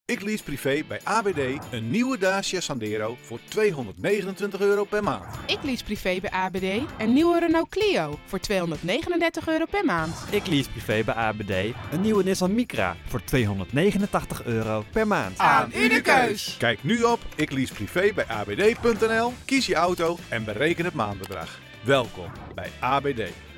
Ik lease privé bij ABD een nieuwe Dacia Sandero voor €229 per maand. Ik lease privé bij ABD een nieuwe Renault Clio voor €239 per maand. Ik lease privé bij ABD een nieuwe Nissan Micra voor €289 per maand. Aan u de keus! Kijk nu op ikleaseprivé bij abd.nl, kies je auto en bereken het maandbedrag. Welkom bij ABD.